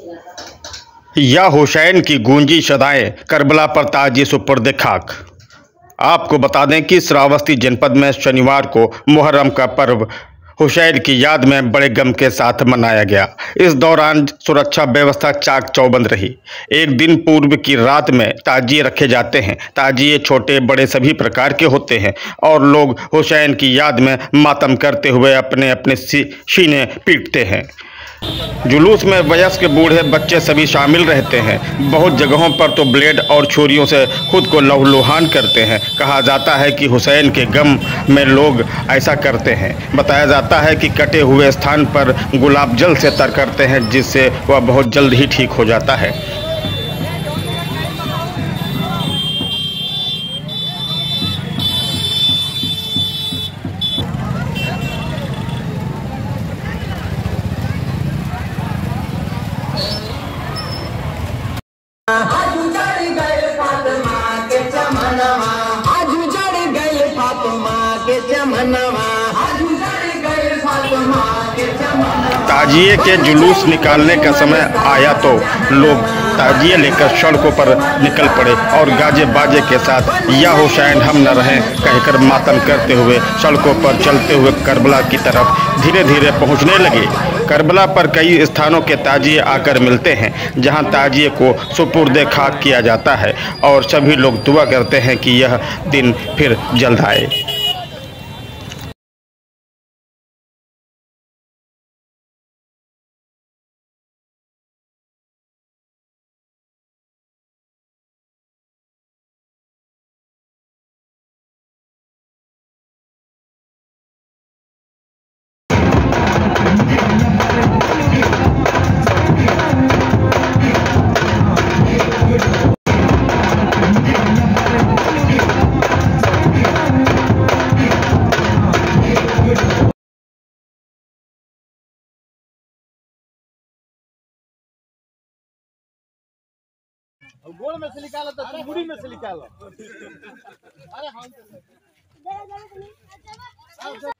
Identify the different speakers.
Speaker 1: या हुसैन की गूंजी सदाएं, करबला पर ताज़िए सुपुर्द खाक। आपको बता दें कि श्रावस्ती जनपद में शनिवार को मुहर्रम का पर्व हुसैन की याद में बड़े गम के साथ मनाया गया। इस दौरान सुरक्षा व्यवस्था चाक चौबंद रही। एक दिन पूर्व की रात में ताजिए रखे जाते हैं। ताजिए छोटे बड़े सभी प्रकार के होते हैं और लोग हुसैन की याद में मातम करते हुए अपने अपने सीने पीटते हैं। जुलूस में वयस्क बूढ़े बच्चे सभी शामिल रहते हैं। बहुत जगहों पर तो ब्लेड और छुरियों से खुद को लहूलुहान करते हैं। कहा जाता है कि हुसैन के गम में लोग ऐसा करते हैं। बताया जाता है कि कटे हुए स्थान पर गुलाब जल से तर करते हैं, जिससे वह बहुत जल्द ही ठीक हो जाता है। ताजिए के जुलूस निकालने का समय आया तो लोग ताजिए लेकर सड़कों पर निकल पड़े और गाजे बाजे के साथ या हुसैन हम न रहें कहकर मातम करते हुए सड़कों पर चलते हुए करबला की तरफ धीरे धीरे पहुंचने लगे। करबला पर कई स्थानों के ताजिए आकर मिलते हैं, जहां ताजिए को सुपुर्द खाक किया जाता है और सभी लोग दुआ करते हैं कि यह दिन फिर जल्द आए।
Speaker 2: गोल में से निकाला तो मुड़ी में से निकाला। अरे हाँ